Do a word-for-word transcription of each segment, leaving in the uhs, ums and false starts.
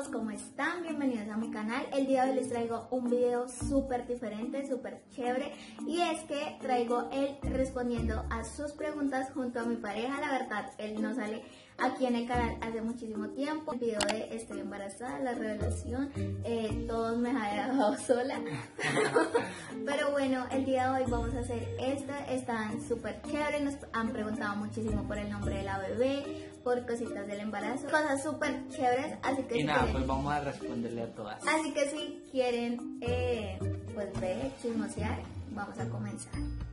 todos, ¿cómo están? Bienvenidos a mi canal. El día de hoy les traigo un video súper diferente, súper chévere, y es que traigo él respondiendo a sus preguntas junto a mi pareja. La verdad, él no sale aquí en el canal hace muchísimo tiempo. El video de estoy embarazada, la revelación, eh, todos me han dejado sola. Pero bueno, el día de hoy vamos a hacer esta, están súper chéveres. Nos han preguntado muchísimo por el nombre de la bebé, por cositas del embarazo, cosas súper chéveres, así que y si nada, quieren, pues vamos a responderle a todas. así que si quieren eh, pues ver, chismosear, vamos a comenzar.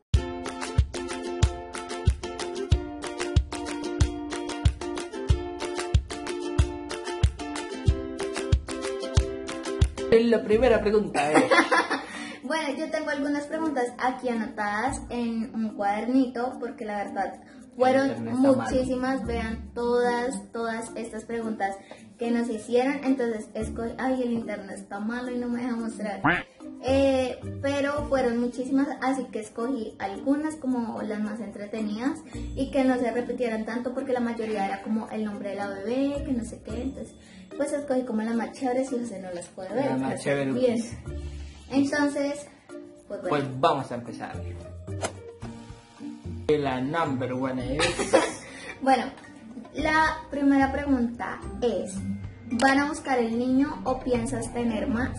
La primera pregunta es... Bueno, yo tengo algunas preguntas aquí anotadas en un cuadernito porque la verdad fueron muchísimas. Vean todas, todas estas preguntas que nos hicieron. Entonces escogí, ay, el internet está malo y no me deja mostrar. Eh, pero fueron muchísimas, así que escogí algunas como las más entretenidas y que no se repitieran tanto porque la mayoría era como el nombre de la bebé, que no sé qué. Entonces pues escogí como las más chéveres y José no las puede ver. Las más chéveres. Bien. Entonces, pues bueno. Pues vamos a empezar. La number one es... Bueno, la primera pregunta es, ¿van a buscar el niño o piensas tener más?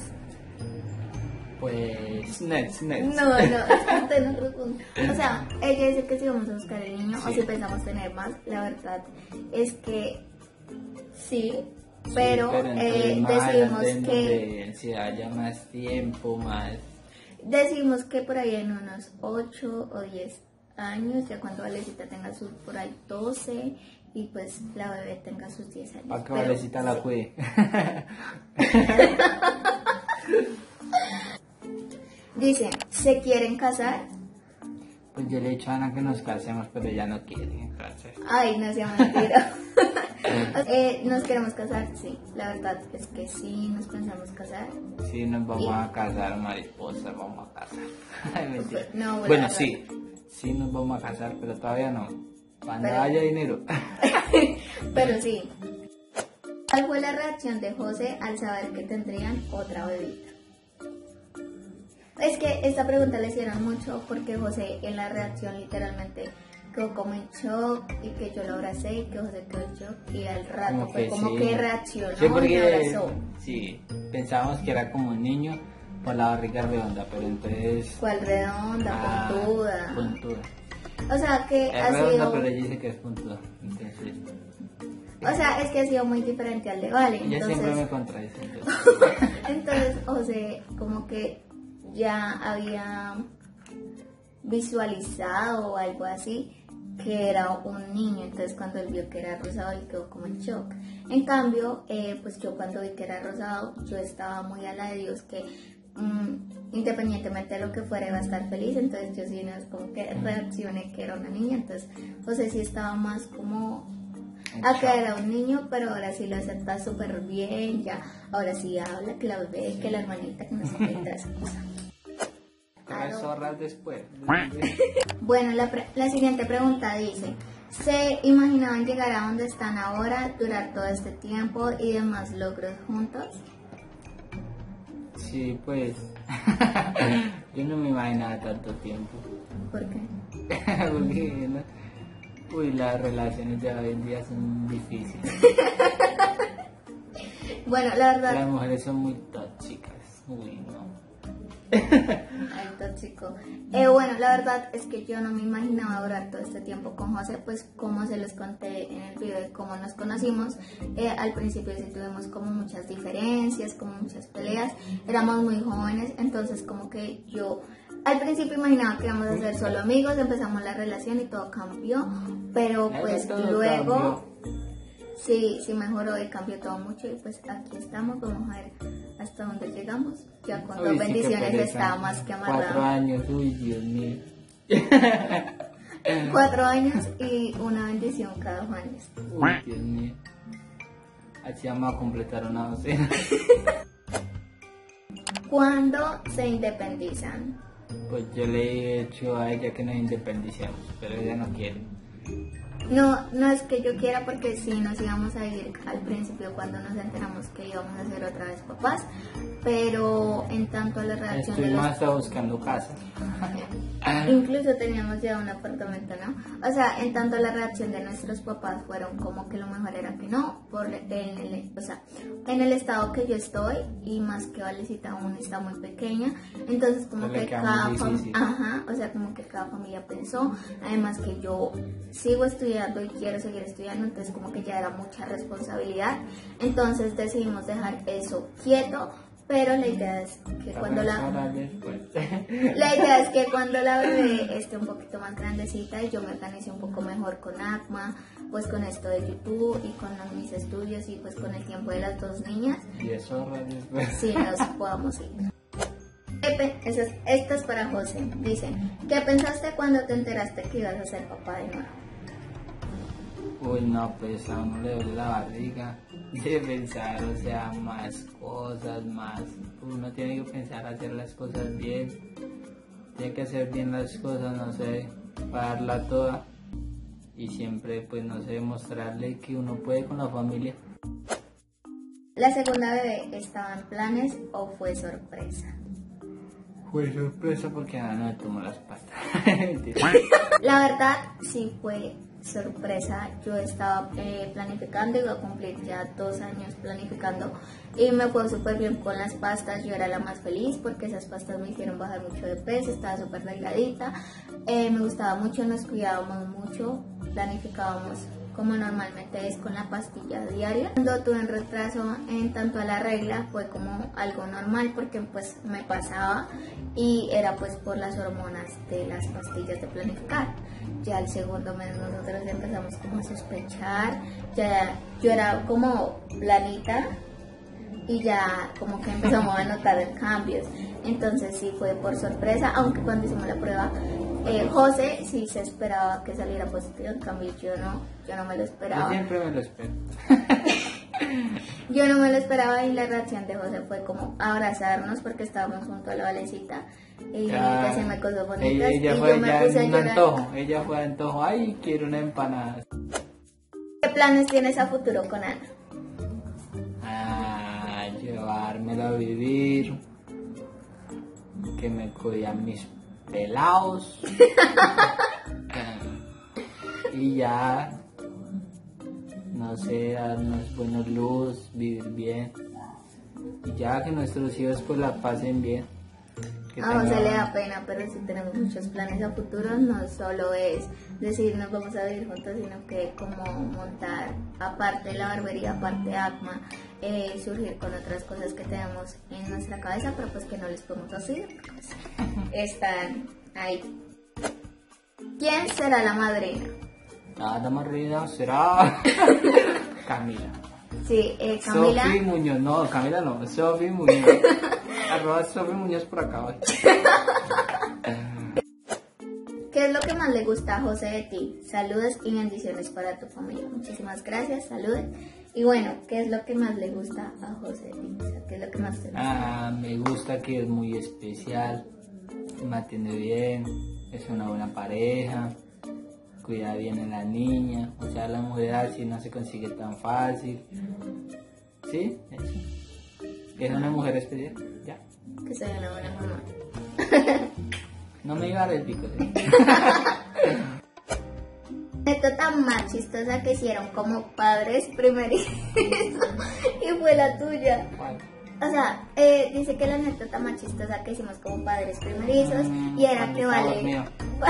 Pues... Next, next. No, no, es que usted no responde. O sea, ella dice que si vamos a buscar el niño Sí. o si pensamos tener más. La verdad es que sí, pero, sí, pero eh, más decidimos adelante, que... donde se haya más tiempo, más... Decimos que por ahí en unos ocho o diez años, ya cuando Valecita tenga sus por ahí doce y pues la bebé tenga sus diez años. Para que Pero, Valecita la sí. cuide. Dice, ¿se quieren casar? Pues yo le he dicho a Ana que nos casemos, pero ella no quiere, entonces... Ay, no sea mentira. eh, ¿Nos queremos casar? Sí, la verdad es que sí, nos pensamos casar. Sí, nos vamos Y- a casar, mariposa, vamos a casar. Ay, mentira. No, bueno, bueno, la sí, sí nos vamos a casar, pero todavía no. Cuando Pero- haya dinero. Pero sí. ¿Cuál fue la reacción de José al saber que tendrían otra bebita? Es que esta pregunta le hicieron mucho porque José en la reacción literalmente quedó como en shock y que yo lo abracé y que José quedó en shock y al rato Como fue que como sí. que reaccionó Sí, y me porque abrazó. sí, pensábamos que era como un niño por la barriga redonda, pero entonces... ¿Cuál redonda, ah, puntuda? puntuda. O sea que Es ha redonda, sido... pero ella dice que es puntuda. Entonces, O sea, es que ha sido muy diferente al de Vale. ella siempre me Entonces, contradice. Entonces. entonces José como que ya había visualizado o algo así que era un niño. Entonces cuando él vio que era rosado él quedó como en shock. En cambio, eh, pues yo cuando vi que era rosado yo estaba muy a la de Dios que mm, independientemente de lo que fuera iba a estar feliz. Entonces yo sí no es como que reaccioné que era una niña. Entonces José sí estaba más como a que era un niño, pero ahora sí lo acepta súper bien, ya, ahora sí habla, que la bebé, que la hermanita, que no sé qué, toda esa cosa. Tres zorras después. Bueno, la, pre- la siguiente pregunta dice, ¿se imaginaban llegar a donde están ahora, durar todo este tiempo y demás logros juntos? Sí, pues... yo no me imaginaba tanto tiempo. ¿Por qué? Porque, ¿no? Uy, las relaciones de hoy en día son difíciles. Bueno, la verdad... Las mujeres son muy tóxicas. Uy, no. Ay, tóxico. Eh, bueno, la verdad es que yo no me imaginaba durar todo este tiempo con José, pues como se los conté en el video de cómo nos conocimos, eh, al principio sí tuvimos como muchas diferencias, como muchas peleas, éramos muy jóvenes, entonces como que yo al principio imaginaba que íbamos a ser solo amigos, empezamos la relación y todo cambió, pero pues Todo luego... cambió. Sí, sí mejoró y cambió todo mucho y pues aquí estamos, vamos a ver hasta dónde llegamos. Ya con dos Uy, sí, qué bendiciones pereza. está más que Cuatro amarrado. años, uy, Dios mío. Cuatro años y una bendición cada dos años. Uy, Dios mío. Así vamos a completar una docena. ¿Cuándo se independizan? Pues yo le he hecho a ella que nos independicemos, pero ella no quiere. No, no es que yo quiera porque sí nos íbamos a ir al principio cuando nos enteramos que íbamos a ser otra vez papás, pero en tanto a la reacción Estoy de los... más buscando casa. Incluso teníamos ya un apartamento, ¿no? O sea, en tanto la reacción de nuestros papás fueron como que lo mejor era que no, por en el, o sea, en el estado que yo estoy y más que Valecita aún está muy pequeña, entonces como Pero le que queda cada muy familia, difícil. ajá, o sea, como que cada familia pensó, además que yo sigo estudiando y quiero seguir estudiando, entonces como que ya era mucha responsabilidad, entonces decidimos dejar eso quieto. Pero la idea es que cuando la la idea es que cuando la bebé esté un poquito más grandecita y yo me organice un poco mejor con ACMA, pues con esto de YouTube y con mis estudios y pues con el tiempo de las dos niñas, Y eso después. sí nos podamos ir. Pepe, esa es- esta es para José. Dice, ¿qué pensaste cuando te enteraste que ibas a ser papá de nuevo? Uy, no, pues a uno le duele la barriga de pensar, o sea, más cosas, más. Uno tiene que pensar hacer las cosas bien, tiene que hacer bien las cosas, no sé, para darla toda y siempre, pues, no sé, mostrarle que uno puede con la familia. ¿La segunda bebé estaba en planes o fue sorpresa? Fue sorpresa porque Ana no me tomó las pastas. La verdad, sí fue sorpresa. Yo estaba eh, planificando, iba a cumplir ya dos años planificando y me fue súper bien con las pastas. Yo era la más feliz porque esas pastas me hicieron bajar mucho de peso, estaba súper delgadita, eh, me gustaba mucho, nos cuidábamos mucho, planificábamos como normalmente es con la pastilla diaria. Cuando tuve un retraso en tanto a la regla fue como algo normal porque pues me pasaba y era pues por las hormonas de las pastillas de planificar. Ya al segundo mes nosotros ya empezamos como a sospechar, ya yo era como planita y ya como que empezamos a notar cambios. Entonces sí fue por sorpresa, aunque cuando hicimos la prueba eh, José sí se esperaba que saliera positivo, en cambio yo no, yo no me lo Yo esperaba. siempre me lo espero. Yo no me lo esperaba y la reacción de José fue como abrazarnos porque estábamos junto a la Valecita y Ya, decirme cosas ella, bonitas ella y fue yo me ya puse a un llorar. antojo, ella fue antojo, ay, quiero una empanada. ¿Qué planes tienes a futuro con Ana? A llevármela a vivir, que me cuidan mis pelados y ya, no sé, darnos buenos luz, vivir bien y ya que nuestros hijos pues la pasen bien. Que A José tengan- le da pena, pero sí tenemos muchos planes a futuro. No solo es decir nos vamos a vivir juntos, sino que como montar, aparte de la barbería, aparte de ACMA, eh, surgir con otras cosas que tenemos en nuestra cabeza, pero pues que no les podemos decir, pues, están ahí. ¿Quién será la madrina? Ah, la madrina será Camila. Sí, eh, Camila. Sofi Muñoz, no, Camila no, Sofi Muñoz. Arroba Sofi Muñoz por acá. ¿Vale? ¿Qué es lo que más le gusta a José de ti? Saludos y bendiciones para tu familia. Muchísimas gracias, saludos. Y bueno, ¿qué es lo que más le gusta a José de ti? O sea, ¿qué es lo que más te gusta? Ah, me gusta que es muy especial, me atiende bien, es una buena pareja, cuida bien a la niña, o sea, la mujer así no se consigue tan fácil. ¿Sí? Eso. Es una mujer especial, ya. Que sea una buena mamá. No me iba a dar el pico. ¿Sí? Anécdota más chistosa que hicieron como padres primerizos y fue la tuya. ¿Cuál? O sea, eh, dice que la anécdota más chistosa que hicimos como padres primerizos y era Cuando que estaba vale. dormido.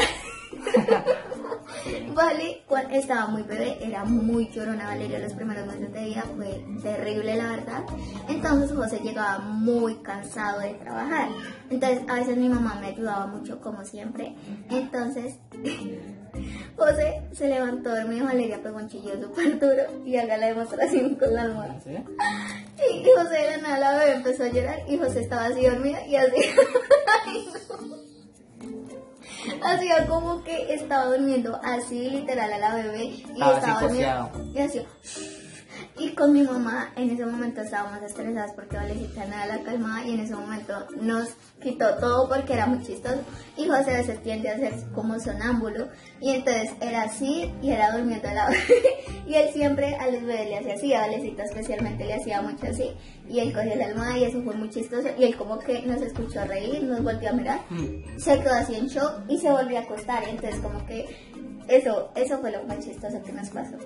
Vale, cuando estaba muy bebé, era muy llorona Valeria los primeros meses de vida, fue terrible la verdad. Entonces José llegaba muy cansado de trabajar. Entonces a veces mi mamá me ayudaba mucho como siempre. Entonces José se levantó dormido, Valeria pegó un chillo súper duro y haga la demostración con la almohada. ¿Sí? Y, y José de la nada la bebé empezó a llorar y José estaba así dormido y así. Ay, no. Hacía como que estaba durmiendo así literal a la bebé y Estaba estaba así durmiendo poseado. y así Y con mi mamá en ese momento estábamos estresadas porque Valecita nada la calmaba y en ese momento nos quitó todo porque era muy chistoso. Y José a veces tiende a ser como sonámbulo y entonces era así y era durmiendo al lado. Y él siempre a los bebés le hacía así, a Valecita especialmente le hacía mucho así. Y él cogió la almohada y eso fue muy chistoso. Y él como que nos escuchó reír, nos volvió a mirar, se quedó así en shock y se volvió a acostar. Y entonces como que eso, eso fue lo más chistoso que nos pasó.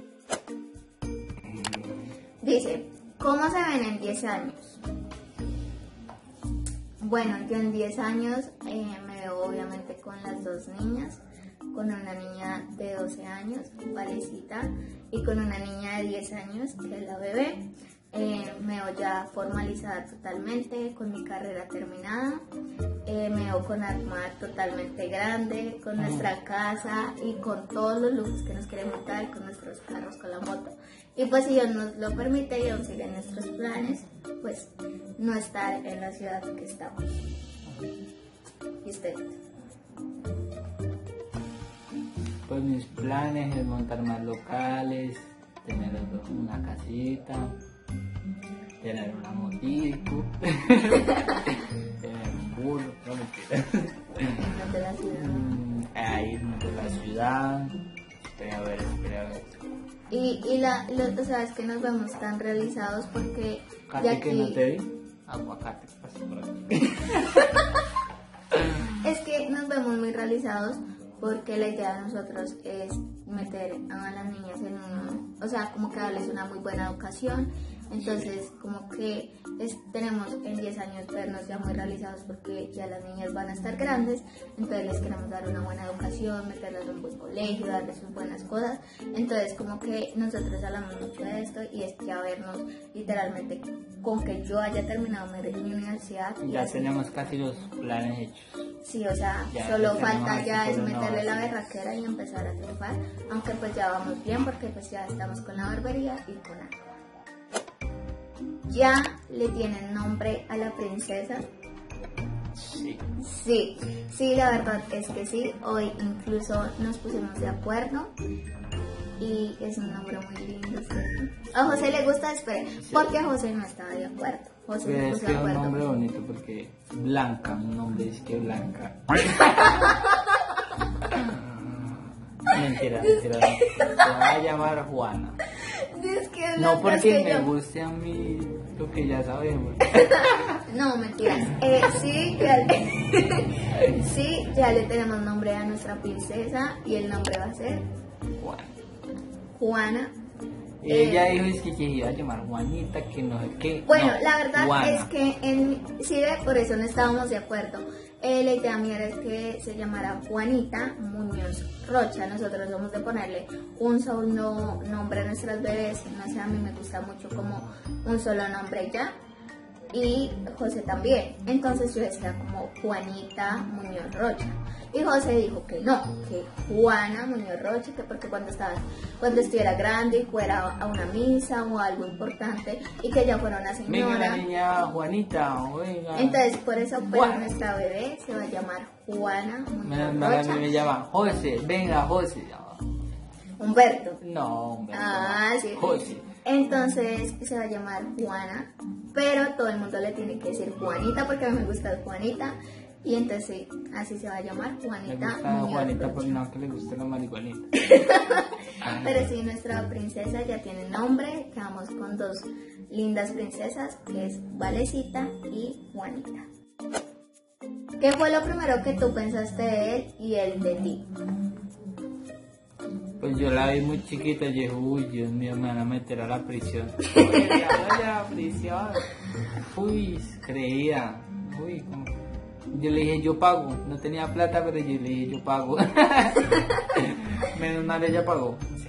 Dice, ¿cómo se ven en diez años? Bueno, yo en diez años eh, me veo obviamente con las dos niñas, con una niña de doce años, Valecita, y con una niña de diez años, que es la bebé. Eh, me veo ya formalizada totalmente, con mi carrera terminada. Eh, me veo con Armar totalmente grande, con nuestra casa y con todos los lujos que nos queremos dar, con nuestros carros, con la moto. Y pues si Dios nos lo permite y aún siguen nuestros planes, pues no estar en la ciudad que estamos. ¿Y usted? Pues mis planes es montar más locales, tener una casita, tener una motico, tener un burro, no mentira. No de la ciudad. Mm, a irnos de la ciudad, espera a ver, espera a ver. Y, y la, lo, sabes que nos vemos tan realizados porque Casi de aquí... que no te vi, aguacate, pasó por aquí. Es que nos vemos muy realizados porque la idea de nosotros es meter a las niñas en un, o sea, como que darles una muy buena educación. Entonces, como que es, tenemos en diez años vernos ya muy realizados porque ya las niñas van a estar grandes, entonces les queremos dar una buena educación, meterlas en un buen colegio, darles sus buenas cosas. Entonces, como que nosotros hablamos mucho de esto y es ya vernos literalmente con que yo haya terminado mi, mi universidad. Ya tenemos casi los planes hechos. Sí, o sea, ya solo falta ya es solo meterle no, la sí. berraquera y empezar a triunfar, aunque pues ya vamos bien porque pues ya estamos con la barbería y con algo. ¿Ya le tienen nombre a la princesa? Sí. Sí, sí, la verdad es que sí. Hoy incluso nos pusimos de acuerdo y es un nombre muy lindo, ¿cierto? A José le gusta, espere, porque a José no estaba de acuerdo. José Pero se es puso que de es un acuerdo. nombre bonito porque Blanca, un nombre es que Blanca. Mentira, mentira. Se va a llamar Juana. Es que No Blanca porque es que me yo- guste a mí lo que ya sabemos. No, mentiras. Eh, sí, ya le... sí, ya le tenemos nombre a nuestra princesa y el nombre va a ser Juana. Juana. Y Eh, ella dijo es que se iba a llamar Juanita, que no sé qué. Bueno, No, la verdad Juana. es que en sí, ve, por eso no estábamos de acuerdo. Eh, la idea mía era que se llamara Juanita Muñoz Rocha. Nosotros vamos a ponerle un solo nombre a nuestras bebés. No sé, a mí me gusta mucho como un solo nombre ya. Y José también. Entonces yo decía como Juanita Muñoz Rocha. Y José dijo que no, que Juana Muñoz Rocha, que porque cuando estaba, cuando estuviera grande y fuera a una misa o algo importante y que ya fuera una Venga la señora. niña Juanita, venga. Entonces por eso pero Juana. nuestra bebé se va a llamar Juana Menos Muñoz mal a mí Rocha. me llaman José, venga José. Humberto. No, hombre. Ah, sí. José. Entonces se va a llamar Juana, pero todo el mundo le tiene que decir Juanita porque a mí me gusta Juanita. Y entonces sí, así se va a llamar Me Juanita gusta Muñoz Juanita Rocha. porque no que le guste la marihuanita. Pero sí, nuestra princesa ya tiene nombre. Quedamos con dos lindas princesas, que es Valecita y Juanita. ¿Qué fue lo primero que tú pensaste de él y él de ti? Pues yo la vi muy chiquita y dije, uy, Dios mío, me van a meter a la prisión. Quería ir a la prisión. Uy, creía. Uy, como... Yo le dije, yo pago. No tenía plata, pero yo le dije, yo pago. Menos mal ella pagó. Sí.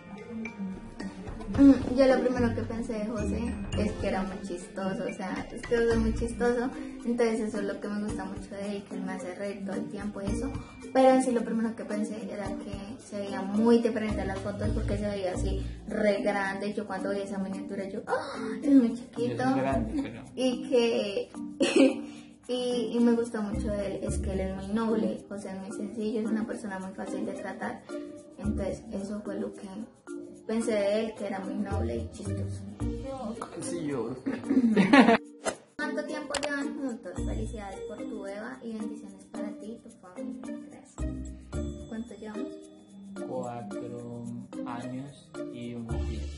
Mm, Yo lo primero que pensé de José es que era muy chistoso, o sea, es que es muy chistoso, entonces eso es lo que me gusta mucho de él, que él me hace reír todo el tiempo y eso, pero en sí lo primero que pensé era que se veía muy diferente a las fotos porque se veía así re grande. Yo cuando vi esa miniatura yo, ¡ah! Es muy Yo chiquito soy grande, pero... y que... Y, y me gusta mucho de él, es que él es muy noble, o sea, es muy sencillo, es una persona muy fácil de tratar. Entonces, eso fue lo que pensé de él que era muy noble y chistoso. Casi yo. ¿Cuánto tiempo llevan juntos? Felicidades por tu Eva y bendiciones para ti y tu familia. Gracias. ¿Cuánto llevamos? Cuatro años y unos diez.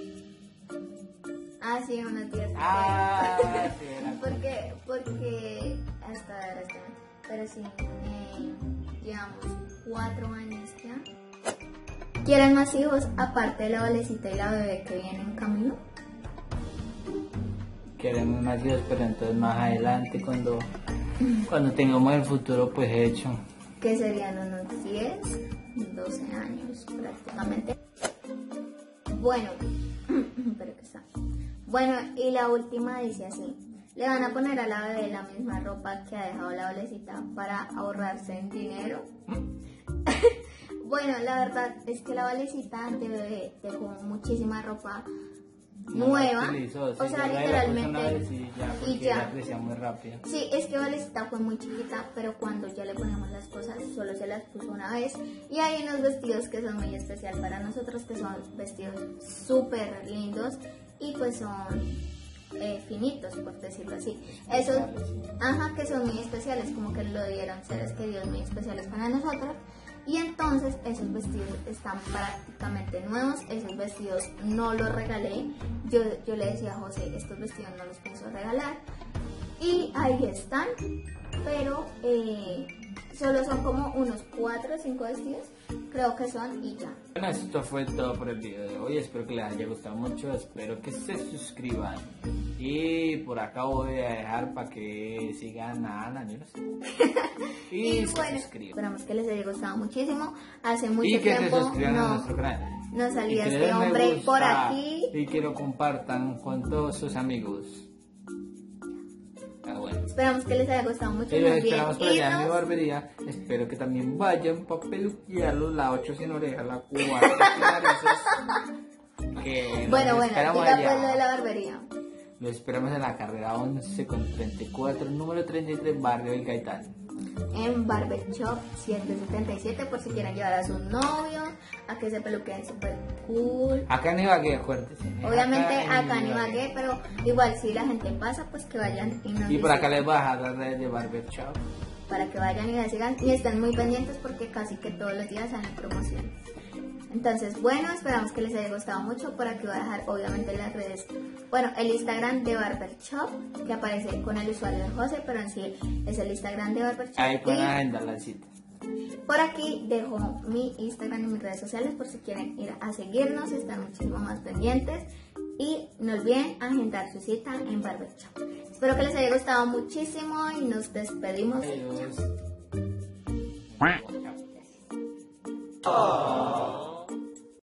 Ah, sí, unos diez. Ah, sí, era. Porque, porque, hasta ahora está. Pero sí, eh, llevamos cuatro años ya. ¿Quieren más hijos aparte de la valecita y la bebé que viene en camino? Queremos más hijos, pero entonces más adelante, cuando, cuando tengamos el futuro pues hecho. Que serían unos diez, doce años prácticamente. Bueno, pero que está. Bueno, y la última dice así. Le van a poner a la bebé la misma ropa que ha dejado la valecita para ahorrarse en dinero. Bueno, la verdad es que la valecita de bebé dejó muchísima ropa No nueva, la utilizó, o sí, sea, ya la literalmente, puso una vez y ya, porque y ya. la crecía muy rápido. Sí, es que Valecita fue muy chiquita, pero cuando ya le ponemos las cosas, solo se las puso una vez. Y hay unos vestidos que son muy especial para nosotros, que son vestidos súper lindos y pues son eh, finitos, por decirlo así. Esos, ajá, que son muy especiales, como que lo dieron seres queridos muy especiales para nosotros. Y entonces esos vestidos están prácticamente nuevos, esos vestidos no los regalé, yo, yo le decía a José, estos vestidos no los pienso regalar, y ahí están, pero eh, solo son como unos cuatro o cinco vestidos, creo que son, y ya. Bueno, esto fue todo por el video de hoy, espero que les haya gustado mucho, espero que se suscriban. Y por acá voy a dejar para que sigan a Ana, yo no sé. Y, Y se bueno, suscriban. esperamos que les haya gustado muchísimo. Hace mucho Y que tiempo se suscriban a no, nuestro canal. no salía Y que le este den me hombre gusta por aquí. Y que lo compartan con todos sus amigos. Ah, bueno. Esperamos que les haya gustado mucho. Y los Más bien, esperamos por allá en mi irnos. barbería. Espero que también vayan para peluquearlos, la ocho sin oreja, la cuatro sin narices. Que Bueno, los bueno, esperamos diga allá. pues lo de la barbería. Lo esperamos en la carrera once con treinta y cuatro, número treinta y tres, barrio del Gaitán. En Barber Shop ciento setenta y siete, por si quieren llevar a su novio a que se peluqueen super cool. Acá en Ibagué, acuérdense. Obviamente en acá en Ibagué, pero igual si la gente pasa, pues que vayan y nos Y por acá visiten, les voy a dejar las redes de Barber Shop. para que vayan y la sigan y estén muy pendientes porque casi que todos los días salen promociones. Entonces, bueno, esperamos que les haya gustado mucho. Por aquí voy a dejar obviamente las redes, bueno, el Instagram de Barber Shop, que aparece con el usuario de José, pero en sí es el Instagram de Barber Shop. Ahí pueden Y agendar las citas. por aquí dejo mi Instagram y mis redes sociales por si quieren ir a seguirnos y estar muchísimo más pendientes. Y no olviden agendar su cita en Barber Shop. Espero que les haya gustado muchísimo y nos despedimos. Adiós. Chao.